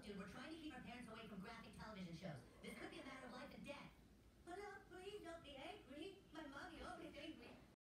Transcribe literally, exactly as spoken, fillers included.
dude, we're trying to keep our parents away from graphic television shows.